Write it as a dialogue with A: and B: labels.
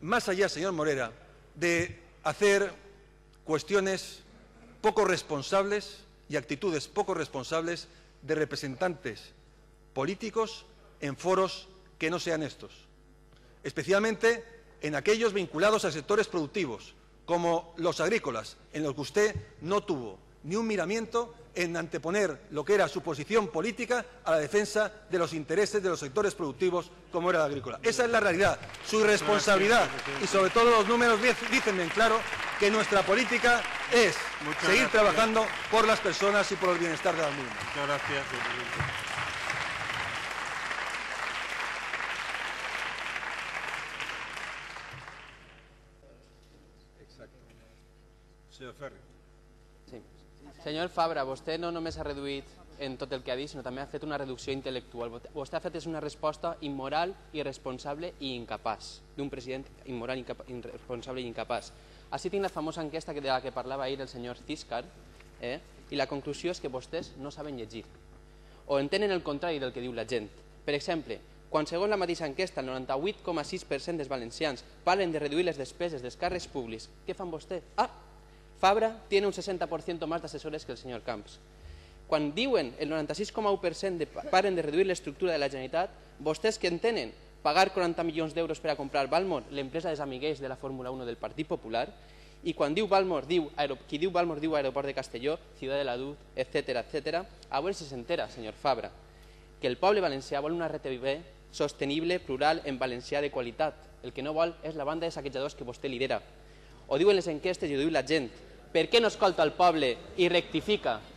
A: más allá, señor Morera, de hacer cuestiones poco responsables y actitudes poco responsables de representantes políticos en foros que no sean estos, especialmente en aquellos vinculados a sectores productivos, como los agrícolas, en los que usted no tuvo ni un miramiento en anteponer lo que era su posición política a la defensa de los intereses de los sectores productivos, como era la agrícola. Esa es la realidad, su irresponsabilidad y, sobre todo, los números dicen bien claro que nuestra política es seguir trabajando por las personas y por el bienestar de las mismas.
B: Muchas gracias, señor presidente. Senyor Ferri.
C: Sí. Senyor Fabra, vostè no només ha reduït en tot el que ha dit, sinó també ha fet una reducció intel·lectual. Vostè ha fet una resposta immoral, irresponsable i incapaç, d'un president immoral, irresponsable i incapaç. Així tinc la famosa enquesta de la que parlava ahir el senyor Císcar, i la conclusió és que vostès no saben llegir, o entenen el contrari del que diu la gent. Per exemple, quan segons la mateixa enquesta el 98,6% dels valencians parlen de reduir les despeses dels càrrecs públics, què fan vostè? Fabra tiene un 60% más de asesores que el señor Camps. Quan diuen el 96,1% paren de reduir l'estructura de la Generalitat, vostès que entenen pagar 40 milions d'euros per a comprar Valmor, l'empresa dels amiguers de la Fórmula 1 del Partit Popular, i quan diu Valmor, qui diu Valmor diu Aeroport de Castelló, Ciudad de la Luz, etc. A veure si s'entera, senyor Fabra, que el poble valencià vol una RTV sostenible, plural, en valencià de qualitat. El que no vol és la banda de saquejadors que vostè lidera. Ho diuen les enquestes i ho diu la gent. Per què no escolta el poble i rectifica?